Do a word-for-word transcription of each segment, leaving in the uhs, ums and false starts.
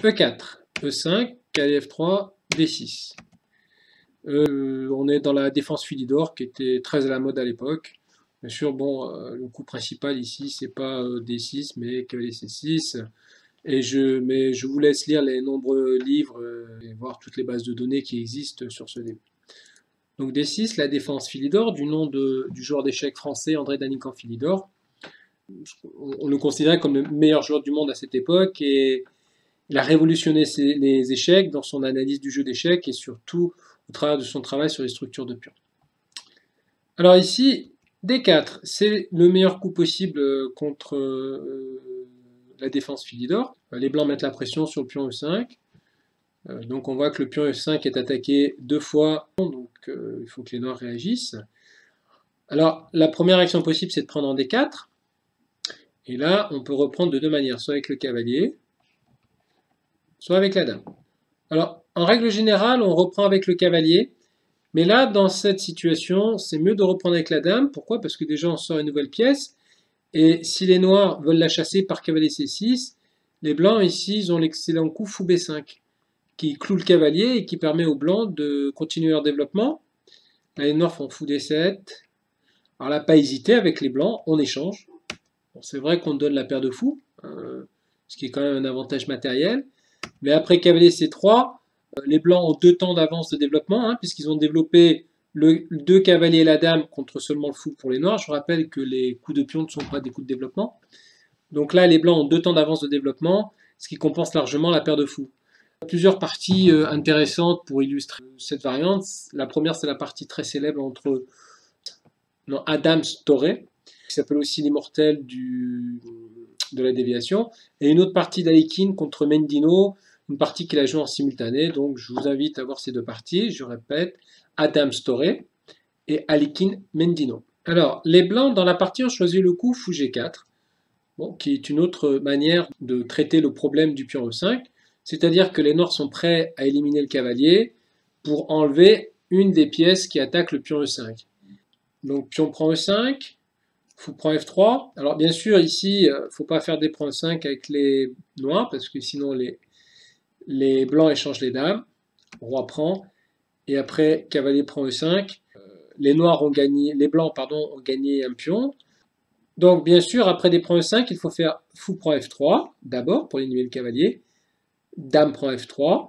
E quatre, E cinq, cavalier F trois, D six. Euh, on est dans la défense Philidor qui était très à la mode à l'époque. Bien sûr, bon, euh, le coup principal ici, c'est pas euh, D six, mais cavalier C six. Et je, mais je vous laisse lire les nombreux livres euh, et voir toutes les bases de données qui existent sur ce début. Donc D six, la défense Philidor, du nom de, du joueur d'échecs français André Danican Philidor. On, on le considérait comme le meilleur joueur du monde à cette époque et il a révolutionné ses, les échecs dans son analyse du jeu d'échecs et surtout au travers de son travail sur les structures de pions. Alors ici, D quatre, c'est le meilleur coup possible contre euh, la défense Philidor. Les blancs mettent la pression sur le pion E cinq. Euh, donc on voit que le pion E cinq est attaqué deux fois, donc euh, il faut que les noirs réagissent. Alors la première action possible, c'est de prendre en D quatre. Et là, on peut reprendre de deux manières, soit avec le cavalier, soit avec la dame. Alors, en règle générale, on reprend avec le cavalier, mais là, dans cette situation, c'est mieux de reprendre avec la dame. Pourquoi? Parce que déjà, on sort une nouvelle pièce, et si les noirs veulent la chasser par cavalier C six, les blancs, ici, ils ont l'excellent coup fou B cinq, qui cloue le cavalier et qui permet aux blancs de continuer leur développement. Là, les noirs font fou D sept. Alors là, pas hésiter avec les blancs, on échange. Bon, c'est vrai qu'on donne la paire de fous, euh, ce qui est quand même un avantage matériel. Mais après cavalier C trois, euh, les blancs ont deux temps d'avance de développement, hein, puisqu'ils ont développé le deux cavaliers et la dame contre seulement le fou pour les noirs. Je rappelle que les coups de pion ne sont pas des coups de développement. Donc là, les blancs ont deux temps d'avance de développement, ce qui compense largement la paire de fous. Plusieurs parties euh, intéressantes pour illustrer cette variante. La première, c'est la partie très célèbre entre non, Adams-Torre, qui s'appelle aussi l'immortel de la déviation, et une autre partie d'Alekhine contre Mendino, une partie qu'il a jouée en simultané, donc je vous invite à voir ces deux parties, je répète, Adams-Torre et Alekhine-Mendino. Alors, les blancs dans la partie ont choisi le coup fou G quatre, bon, qui est une autre manière de traiter le problème du pion E cinq, c'est-à-dire que les noirs sont prêts à éliminer le cavalier pour enlever une des pièces qui attaquent le pion E cinq. Donc pion prend E cinq, fou prend F trois. Alors bien sûr ici, il ne faut pas faire des prend E cinq avec les noirs, parce que sinon les, les blancs échangent les dames. Roi prend, et après cavalier prend E cinq. Les noirs ont gagné, les blancs pardon, ont gagné un pion. Donc bien sûr, après des prend E cinq, il faut faire fou prend F trois, d'abord, pour éliminer le cavalier. Dame prend F trois.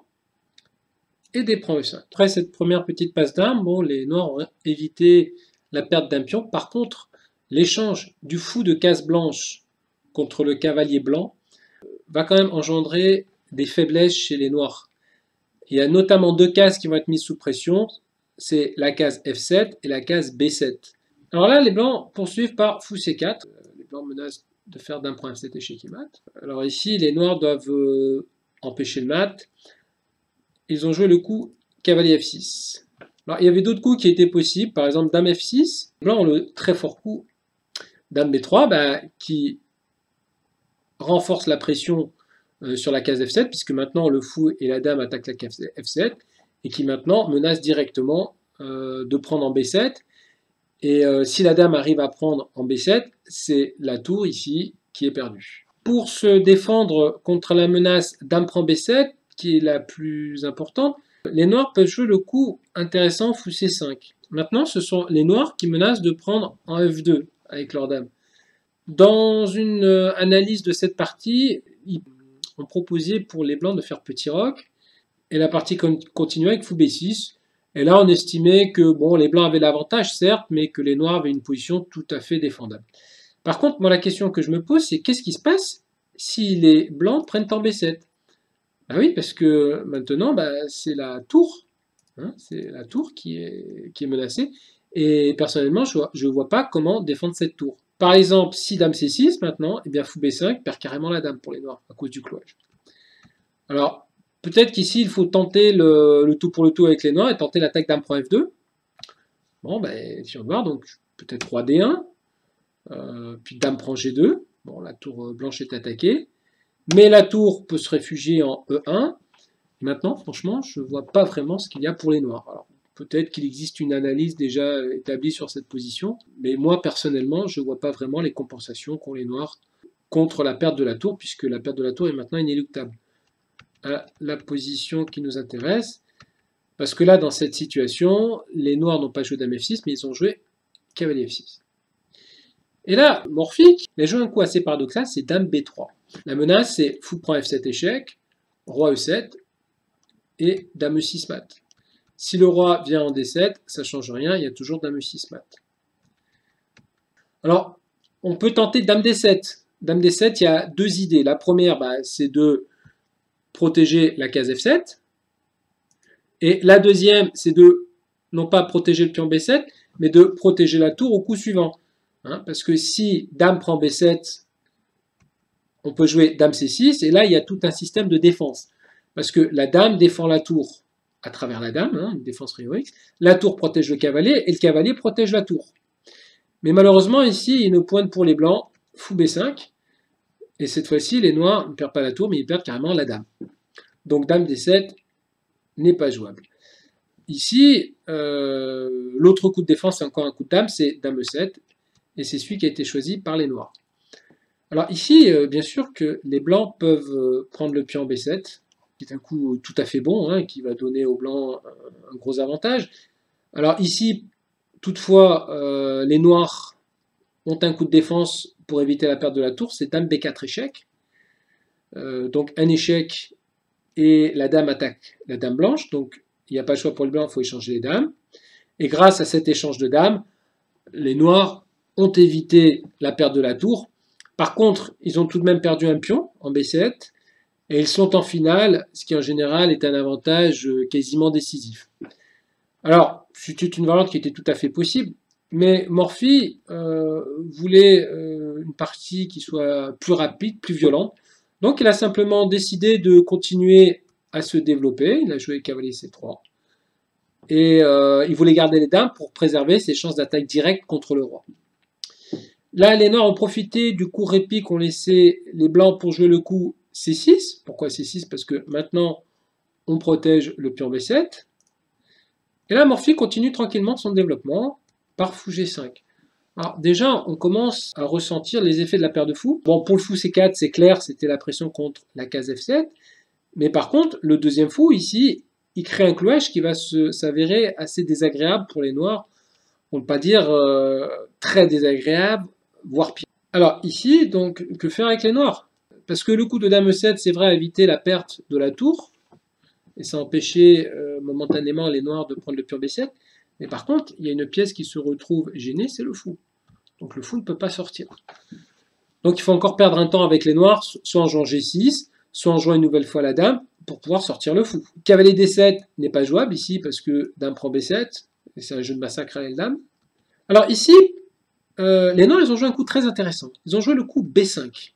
Et des prend E cinq. Après cette première petite passe d'armes, bon, les noirs ont évité la perte d'un pion. Par contre, l'échange du fou de case blanche contre le cavalier blanc va quand même engendrer des faiblesses chez les noirs. Il y a notamment deux cases qui vont être mises sous pression, c'est la case F sept et la case B sept. Alors là, les blancs poursuivent par fou C quatre. Les blancs menacent de faire d'un point F sept échec et mat. Alors ici, les noirs doivent euh, empêcher le mat. Ils ont joué le coup cavalier F six. Alors, il y avait d'autres coups qui étaient possibles, par exemple dame F six. Les blancs ont le très fort coup dame B trois, bah, qui renforce la pression euh, sur la case F sept, puisque maintenant le fou et la dame attaquent la case F sept, et qui maintenant menace directement euh, de prendre en B sept. Et euh, si la dame arrive à prendre en B sept, c'est la tour ici qui est perdue. Pour se défendre contre la menace dame prend B sept, qui est la plus importante, les noirs peuvent jouer le coup intéressant fou C cinq. Maintenant, ce sont les noirs qui menacent de prendre en F deux avec leur dame. Dans une analyse de cette partie, ils ont proposé pour les blancs de faire petit roc, et la partie continuait avec fou B six. Et là, on estimait que bon, les blancs avaient l'avantage, certes, mais que les noirs avaient une position tout à fait défendable. Par contre, moi, la question que je me pose, c'est qu'est-ce qui se passe si les blancs prennent en B sept? Bah oui, parce que maintenant, bah, c'est la tour, hein, c'est la tour qui est, qui est menacée, et personnellement, je ne vois pas comment défendre cette tour. Par exemple, si dame C six maintenant, eh bien fou B cinq perd carrément la dame pour les noirs, à cause du clouage. Alors, peut-être qu'ici, il faut tenter le, le tout pour le tout avec les noirs, et tenter l'attaque dame prend F deux. Bon, ben, si on va voir, donc peut-être roi D un, euh, puis dame prend G deux, bon, la tour blanche est attaquée, mais la tour peut se réfugier en E un. Et maintenant, franchement, je ne vois pas vraiment ce qu'il y a pour les noirs. Alors, peut-être qu'il existe une analyse déjà établie sur cette position, mais moi, personnellement, je ne vois pas vraiment les compensations qu'ont les noirs contre la perte de la tour, puisque la perte de la tour est maintenant inéluctable. à la position qui nous intéresse. Parce que là, dans cette situation, les noirs n'ont pas joué dame F six, mais ils ont joué cavalier F six. Et là, Morphique, il a joué un coup assez paradoxal, c'est dame B trois. La menace, c'est fou prend F sept échec, roi E sept et dame E six mat. Si le roi vient en D sept, ça ne change rien, il y a toujours dame E six mat. Alors, on peut tenter dame D sept. Dame D sept, il y a deux idées. La première, bah, c'est de protéger la case F sept. Et la deuxième, c'est de, non pas protéger le pion B sept, mais de protéger la tour au coup suivant. Hein, parce que si dame prend B sept, on peut jouer dame C six, et là, il y a tout un système de défense. Parce que la dame défend la tour à travers la dame, hein, une défense rayon X. La tour protège le cavalier, et le cavalier protège la tour. Mais malheureusement, ici, il y a une pointe pour les blancs, fou B cinq. Et cette fois-ci, les noirs ne perdent pas la tour, mais ils perdent carrément la dame. Donc dame D sept n'est pas jouable. Ici, euh, l'autre coup de défense, c'est encore un coup de dame, c'est dame E sept. Et c'est celui qui a été choisi par les noirs. Alors ici, euh, bien sûr que les blancs peuvent euh, prendre le pion B sept, qui est un coup tout à fait bon, hein, qui va donner aux blancs un, un gros avantage. Alors ici, toutefois, euh, les noirs ont un coup de défense pour éviter la perte de la tour, c'est dame B quatre échec. Euh, donc un échec et la dame attaque la dame blanche, donc il n'y a pas le choix pour le blanc, il faut échanger les dames. Et grâce à cet échange de dames, les noirs ont évité la perte de la tour. Par contre, ils ont tout de même perdu un pion en B sept, et ils sont en finale, ce qui en général est un avantage quasiment décisif. Alors, c'était une variante qui était tout à fait possible, mais Morphy euh, voulait euh, une partie qui soit plus rapide, plus violente. Donc il a simplement décidé de continuer à se développer. Il a joué cavalier C trois. Et euh, il voulait garder les dames pour préserver ses chances d'attaque directe contre le roi. Là, les noirs ont profité du coup répit qu'ont laissé les blancs pour jouer le coup C six. Pourquoi C six? Parce que maintenant, on protège le pion B sept. Et là, Morphy continue tranquillement son développement par fou G cinq. Alors déjà, on commence à ressentir les effets de la paire de fous. Bon, pour le fou C quatre, c'est clair, c'était la pression contre la case F sept. Mais par contre, le deuxième fou, ici, il crée un cloche qui va s'avérer assez désagréable pour les noirs. On ne peut pas dire euh, très désagréable, voire pire. Alors ici, donc, que faire avec les noirs? Parce que le coup de dame E sept, c'est vrai, a évité la perte de la tour. Et ça empêchait euh, momentanément les noirs de prendre le pion B sept. Mais par contre, il y a une pièce qui se retrouve gênée, c'est le fou. Donc le fou ne peut pas sortir. Donc il faut encore perdre un temps avec les noirs, soit en jouant G six, soit en jouant une nouvelle fois la dame, pour pouvoir sortir le fou. Cavalier D sept n'est pas jouable ici, parce que dame prend B sept, et c'est un jeu de massacre à la dame. Alors ici, euh, les noirs, ils ont joué un coup très intéressant. Ils ont joué le coup B cinq.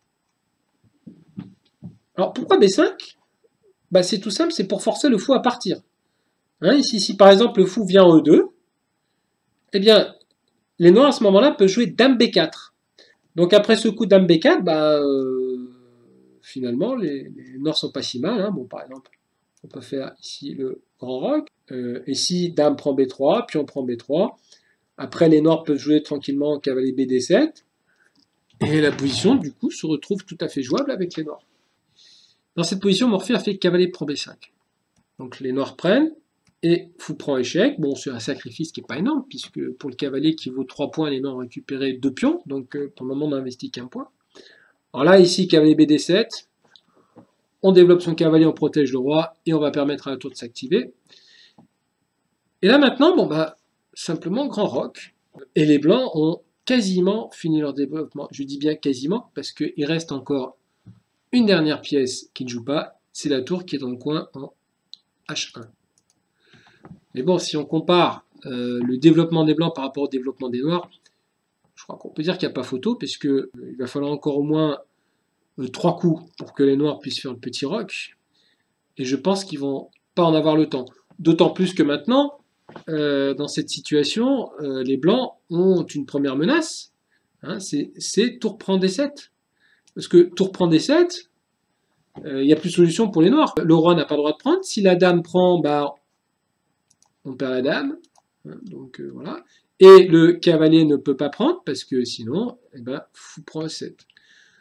Alors pourquoi B cinq? Bah, c'est tout simple, c'est pour forcer le fou à partir. Hein, ici, si par exemple le fou vient en E deux, eh bien, les noirs à ce moment-là peuvent jouer dame B quatre. Donc après ce coup dame B quatre, bah, euh, finalement, les, les noirs sont pas si mal. Hein. Bon, par exemple, on peut faire ici le grand roc. Euh, ici, dame prend B trois, puis on prend B trois. Après, les noirs peuvent jouer tranquillement cavalier B D sept. Et la position, du coup, se retrouve tout à fait jouable avec les noirs. Dans cette position, Morphy a fait cavalier prend B cinq. Donc les noirs prennent, et fou prend échec. Bon, c'est un sacrifice qui n'est pas énorme, puisque pour le cavalier qui vaut trois points, les noirs ont récupéré deux pions, donc pour le moment, on n'investit qu'un point. Alors là, ici, cavalier B D sept, on développe son cavalier, on protège le roi, et on va permettre à la tour de s'activer. Et là, maintenant, bon, bah, simplement, grand roc. Et les blancs ont quasiment fini leur développement. Je dis bien quasiment, parce qu'il reste encore une dernière pièce qui ne joue pas, c'est la tour qui est dans le coin en H un. Mais bon, si on compare euh, le développement des blancs par rapport au développement des noirs, je crois qu'on peut dire qu'il n'y a pas photo, puisque euh, il va falloir encore au moins euh, trois coups pour que les noirs puissent faire le petit roc. Et je pense qu'ils vont pas en avoir le temps. D'autant plus que maintenant, euh, dans cette situation, euh, les blancs ont une première menace. Hein, c'est tour prend D sept. Parce que tour prend D sept, il euh, n'y a plus de solution pour les noirs. Le roi n'a pas le droit de prendre. Si la dame prend, bah, on perd la dame. Hein, donc euh, voilà. Et le cavalier ne peut pas prendre parce que sinon, eh ben, fou prend E sept.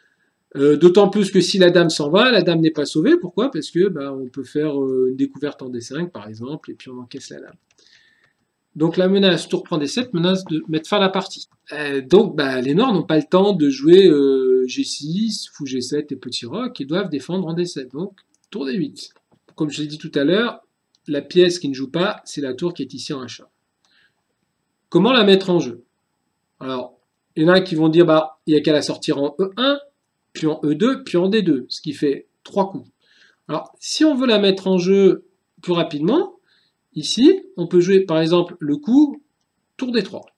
Euh, D'autant plus que si la dame s'en va, la dame n'est pas sauvée. Pourquoi? Parce que bah, on peut faire euh, une découverte en D cinq par exemple, et puis on encaisse la dame. Donc la menace tour prend D sept, menace de mettre fin à la partie. Euh, donc bah, les noirs n'ont pas le temps de jouer euh, G six, fou G sept et petit roc, ils doivent défendre en D sept. Donc tour D huit. Comme je l'ai dit tout à l'heure, la pièce qui ne joue pas, c'est la tour qui est ici en H un. Comment la mettre en jeu? Alors, il y en a qui vont dire bah il n'y a qu'à la sortir en E un, puis en E deux, puis en D deux, ce qui fait trois coups. Alors, si on veut la mettre en jeu plus rapidement, ici, on peut jouer par exemple le coup tour D trois.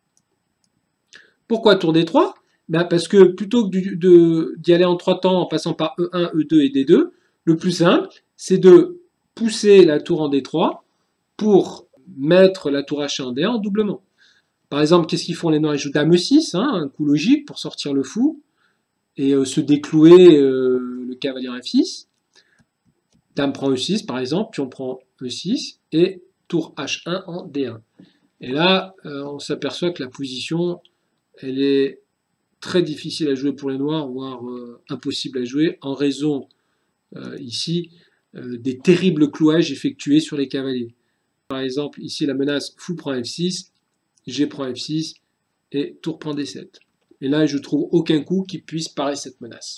Pourquoi tour D trois? Ben parce que plutôt que d'y aller en trois temps en passant par E un, E deux et D deux, le plus simple, c'est de pousser la tour en D trois pour mettre la tour H un en D un en doublement. Par exemple, qu'est-ce qu'ils font les noirs? Ils jouent dame E six, hein, un coup logique pour sortir le fou et euh, se déclouer euh, le cavalier F six. Dame prend E six par exemple, puis on prend E six et tour H un en D un. Et là, euh, on s'aperçoit que la position, elle est très difficile à jouer pour les noirs, voire euh, impossible à jouer, en raison, euh, ici, euh, des terribles clouages effectués sur les cavaliers. Par exemple, ici, la menace fou prend F six, G prend F six, et tour prend D sept. Et là, je ne trouve aucun coup qui puisse parer cette menace.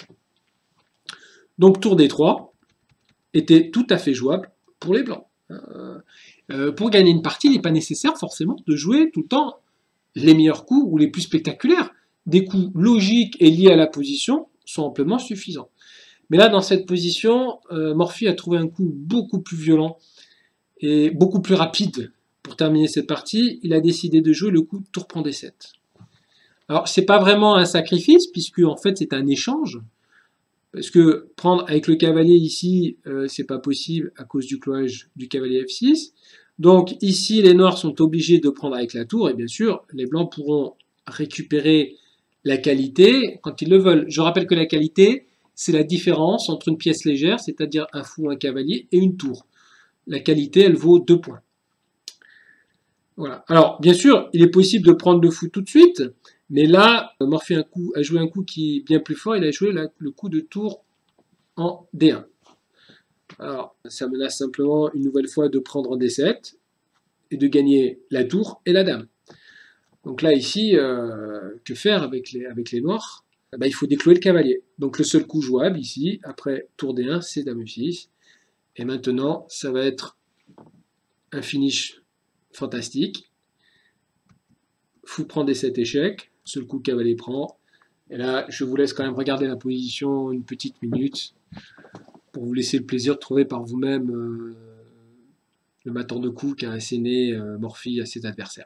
Donc, tour D trois était tout à fait jouable pour les blancs. Euh, euh, pour gagner une partie, il n'est pas nécessaire forcément de jouer tout le temps les meilleurs coups ou les plus spectaculaires. Des coups logiques et liés à la position sont amplement suffisants. Mais là, dans cette position, euh, Morphy a trouvé un coup beaucoup plus violent et beaucoup plus rapide pour terminer cette partie. Il a décidé de jouer le coup tour prend D sept. Alors, c'est pas vraiment un sacrifice, puisque en fait, c'est un échange. Parce que prendre avec le cavalier ici, euh, c'est pas possible à cause du clouage du cavalier F six. Donc ici, les noirs sont obligés de prendre avec la tour, et bien sûr, les blancs pourront récupérer la qualité quand ils le veulent. Je rappelle que la qualité, c'est la différence entre une pièce légère, c'est-à-dire un fou, un cavalier, et une tour. La qualité, elle vaut deux points. Voilà. Alors, bien sûr, il est possible de prendre le fou tout de suite, mais là, Morphy a, a joué un coup qui est bien plus fort, il a joué la, le coup de tour en D un. Alors, ça menace simplement une nouvelle fois de prendre en D sept et de gagner la tour et la dame. Donc là, ici, euh, que faire avec les, avec les noirs? Eh ben, il faut déclouer le cavalier. Donc le seul coup jouable ici, après tour D un, c'est dame E six. Et maintenant, ça va être un finish fantastique. Fou prend D sept échec, seul coup cavalier prend. Et là, je vous laisse quand même regarder la position une petite minute pour vous laisser le plaisir de trouver par vous-même euh, le matin de coups qu'a asséné euh, Morphy à ses adversaires.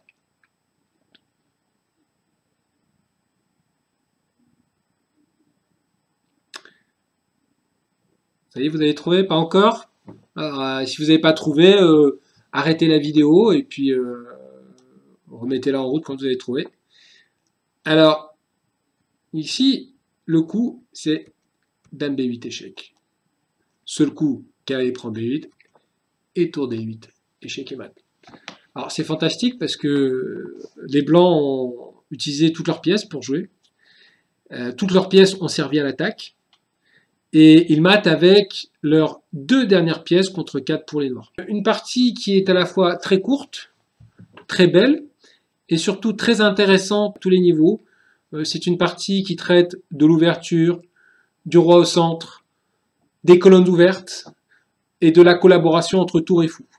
Ça y est, vous avez trouvé? Pas encore? Alors, euh, si vous n'avez pas trouvé, euh, arrêtez la vidéo et puis euh, remettez-la en route quand vous avez trouvé. Alors, ici, le coup, c'est dame B huit échec. Seul coup, cavalier prend B huit et tour D huit, échec et mat. Alors, c'est fantastique parce que les blancs ont utilisé toutes leurs pièces pour jouer. Euh, toutes leurs pièces ont servi à l'attaque. Et ils matent avec leurs deux dernières pièces contre quatre pour les noirs. Une partie qui est à la fois très courte, très belle, et surtout très intéressante à tous les niveaux. C'est une partie qui traite de l'ouverture, du roi au centre, des colonnes ouvertes, et de la collaboration entre tour et fou.